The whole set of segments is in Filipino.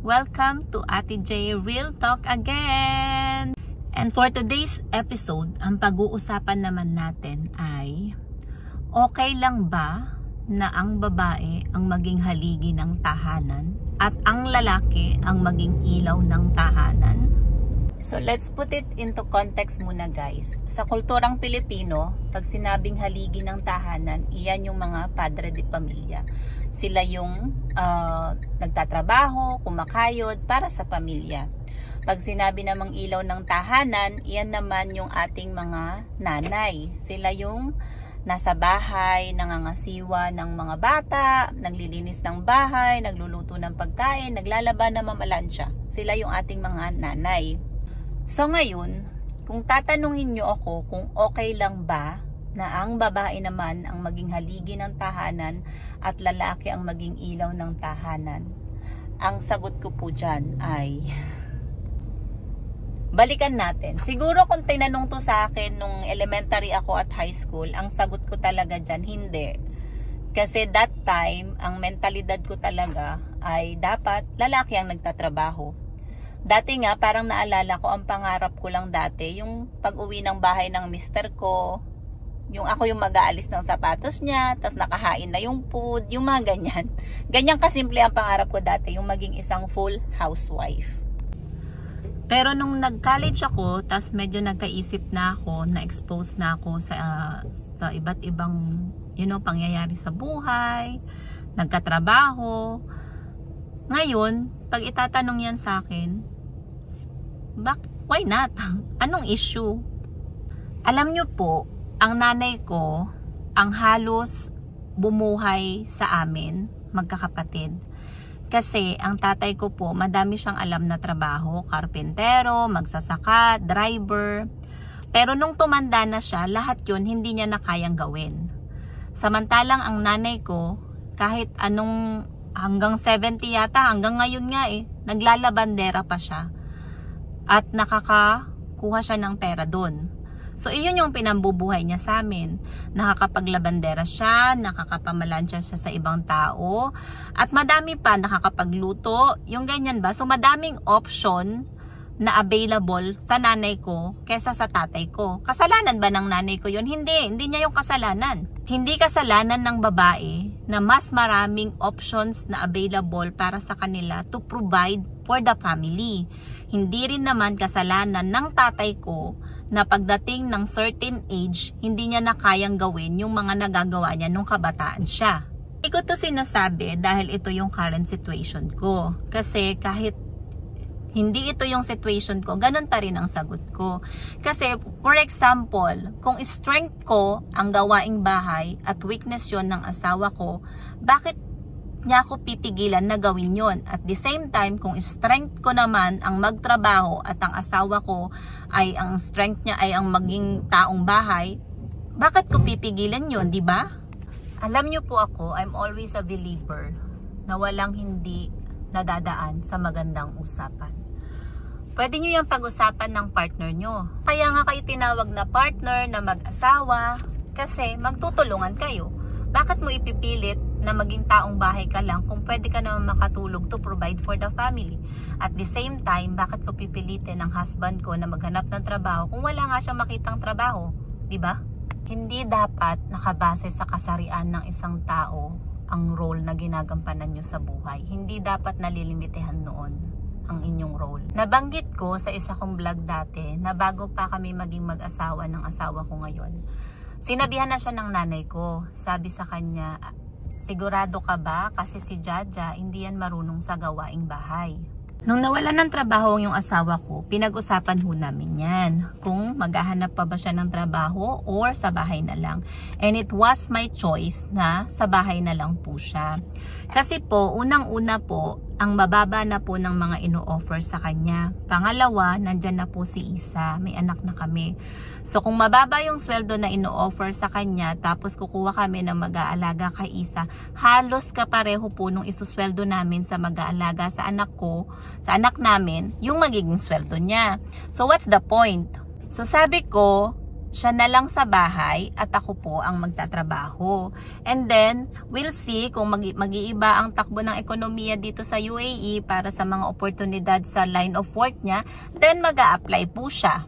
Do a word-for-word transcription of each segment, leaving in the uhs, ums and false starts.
Welcome to Ate J Real Talk again! And for today's episode, ang pag-uusapan naman natin ay okay lang ba na ang babae ang maging haligi ng tahanan at ang lalaki ang maging ilaw ng tahanan? So let's put it into context muna guys. Sa kulturang Pilipino, pag sinabing haligi ng tahanan, iyan yung mga padre de pamilya. Sila yung uh, nagtatrabaho, kumakayod para sa pamilya. Pag sinabi namang ilaw ng tahanan, iyan naman yung ating mga nanay. Sila yung nasa bahay, nangangasiwa ng mga bata, naglilinis ng bahay, nagluluto ng pagkain, naglalaba ng mamalansya. Sila yung ating mga nanay. So ngayon, kung tatanungin nyo ako kung okay lang ba na ang babae naman ang maging haligi ng tahanan at lalaki ang maging ilaw ng tahanan, ang sagot ko po dyan ay balikan natin. Siguro kung tinanong to sa akin nung elementary ako at high school, ang sagot ko talaga dyan, hindi. Kasi that time, ang mentalidad ko talaga ay dapat lalaki ang nagtatrabaho. Dati nga, parang naalala ko, ang pangarap ko lang dati, yung pag-uwi ng bahay ng mister ko, yung ako yung mag-aalis ng sapatos niya, tas nakahain na yung food, yung mga ganyan. Ganyan kasimple ang pangarap ko dati, yung maging isang full housewife. Pero nung nag-college ako, tas medyo nagkaisip na ako, na-expose na ako sa, uh, sa iba't ibang, you know, pangyayari sa buhay, nagkatrabaho. Ngayon, pag itatanong yan sa akin, bak why not? Anong issue? Alam nyo po, ang nanay ko, ang halos bumuhay sa amin, magkakapatid. Kasi ang tatay ko po, madami siyang alam na trabaho, karpentero, magsasaka, driver. Pero nung tumanda na siya, lahat yun hindi niya na kayang gawin. Samantalang ang nanay ko, kahit anong hanggang seventy yata, hanggang ngayon nga eh, naglalabandera pa siya. At nakakakuha siya ng pera doon. So, iyon yung pinambubuhay niya sa amin. Nakakapaglabandera siya, nakakapamalansya siya sa ibang tao, at madami pa, nakakapagluto, yung ganyan ba? So, madaming option na available sa nanay ko kesa sa tatay ko. Kasalanan ba ng nanay ko yun? Hindi, hindi niya yung kasalanan. Hindi kasalanan ng babae na mas maraming options na available para sa kanila to provide for the family. Hindi rin naman kasalanan ng tatay ko na pagdating ng certain age, hindi niya na kayang gawin yung mga nagagawa niya nung kabataan siya. Hindi ko to sinasabi dahil ito yung current situation ko. Kasi kahit hindi ito yung situation ko, ganun pa rin ang sagot ko. Kasi, for example, kung strength ko ang gawaing bahay at weakness yon ng asawa ko, bakit niya ako pipigilan na gawin yon? At the same time, kung strength ko naman ang magtrabaho at ang asawa ko ay ang strength niya ay ang maging taong bahay, bakit ko pipigilan yon, di ba? Alam niyo po ako, I'm always a believer na walang hindi nadadaan sa magandang usapan. Pwede nyo yung pag-usapan ng partner nyo. Kaya nga kayo tinawag na partner, na mag-asawa, kasi magtutulungan kayo. Bakit mo ipipilit na maging taong bahay ka lang kung pwede ka naman makatulog to provide for the family? At the same time, bakit ko pipilitin ang husband ko na maghanap ng trabaho kung wala nga siyang makitang trabaho? Diba? Hindi dapat nakabase sa kasarian ng isang tao ang role na ginagampanan nyo sa buhay. Hindi dapat nalilimitehan noon ang inyong role. Nabanggit ko sa isa kong vlog dati na bago pa kami maging mag-asawa ng asawa ko ngayon, sinabihan na siya ng nanay ko. Sabi sa kanya, sigurado ka ba? Kasi si Jaja hindi yan marunong sa gawaing bahay. Nung nawalan ng trabaho yung asawa ko, pinag-usapan ho namin yan. Kung maghahanap pa ba siya ng trabaho or sa bahay na lang. And it was my choice na sa bahay na lang po siya. Kasi po, unang-una po, ang mababa na po ng mga ino-offer sa kanya. Pangalawa, nandyan na po si Isa. May anak na kami. So kung mababa yung sweldo na ino-offer sa kanya, tapos kukuha kami ng mag-aalaga kay Isa, halos kapareho po nung isusweldo namin sa mag-aalaga sa anak ko, sa anak namin, yung magiging sweldo niya. So what's the point? So sabi ko, siya na lang sa bahay at ako po ang magtatrabaho. And then, we'll see kung mag- mag-iiba ang takbo ng ekonomiya dito sa U A E para sa mga oportunidad sa line of work niya, then mag-a-apply po siya.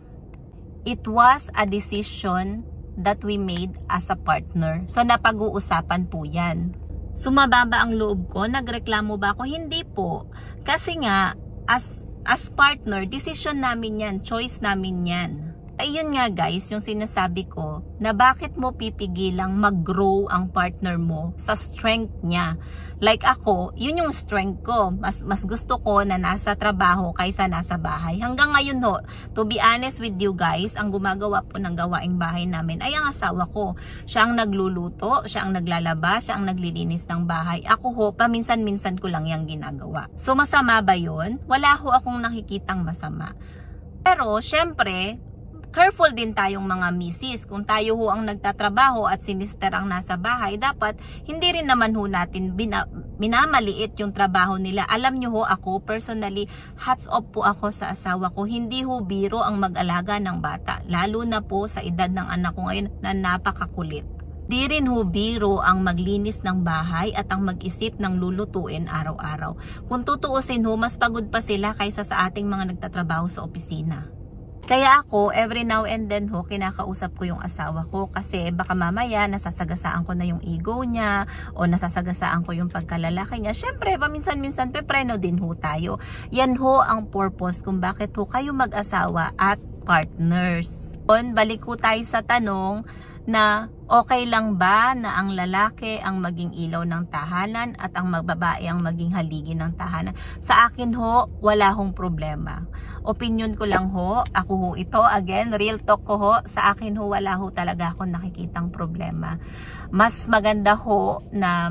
It was a decision that we made as a partner. So, napag-uusapan po yan. Sumababa ang loob ko, nagreklamo ba ako? Hindi po. Kasi nga, as, as partner, decision namin yan, choice namin yan. Ayun nga guys, yung sinasabi ko, na bakit mo pipigilang mag-grow ang partner mo sa strength niya. Like ako, yun yung strength ko. Mas, mas gusto ko na nasa trabaho kaysa nasa bahay. Hanggang ngayon ho, to be honest with you guys, ang gumagawa po ng gawaing bahay namin ay ang asawa ko. Siya ang nagluluto, siya ang naglalaba, siya ang naglilinis ng bahay. Ako ho, paminsan-minsan ko lang yung ginagawa. So masama ba yun? Wala ho akong nakikitang masama. Pero syempre, careful din tayong mga misis. Kung tayo ho ang nagtatrabaho at si mister ang nasa bahay, dapat hindi rin naman ho natin bina, minamaliit yung trabaho nila. Alam nyo ho, ako personally, hats off po ako sa asawa ko. Hindi ho biro ang mag-alaga ng bata. Lalo na po sa edad ng anak ko ngayon na napakakulit. Di rin ho biro ang maglinis ng bahay at ang mag-isip ng lulutuin araw-araw. Kung tutuusin ho, mas pagod pa sila kaysa sa ating mga nagtatrabaho sa opisina. Kaya ako, every now and then ho, kinakausap ko yung asawa ko kasi baka mamaya nasasagasaan ko na yung ego niya o nasasagasaan ko yung pagkalalaki niya. Syempre, paminsan-minsan pepreno din ho tayo. Yan ho ang purpose kung bakit ho kayo mag-asawa at partners. Balik ho tayo sa tanong na okay lang ba na ang lalaki ang maging ilaw ng tahanan at ang babae ang maging haligi ng tahanan? Sa akin ho, wala hong problema. Opinion ko lang ho, ako ho ito, again, real talk ko ho, sa akin ho, wala ho talaga akong nakikitang problema. Mas maganda ho na,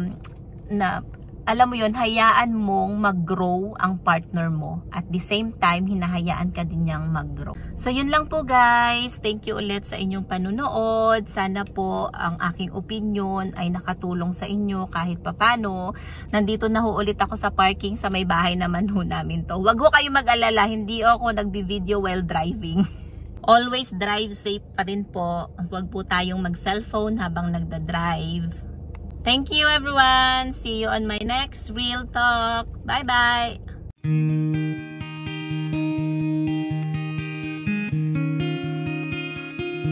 na alam mo yun, hayaan mong mag-grow ang partner mo. At the same time, hinahayaan ka din niyang mag-grow. So, yun lang po guys. Thank you ulit sa inyong panunood. Sana po ang aking opinion ay nakatulong sa inyo kahit papano. Nandito na ho ulit ako sa parking sa may bahay naman ho namin to. Wag ho kayo mag-alala, hindi ako nagbi-video while driving. Always drive safe pa rin po. Huwag po tayong mag-cellphone habang nagda-drive. Thank you everyone. See you on my next Real Talk. Bye bye.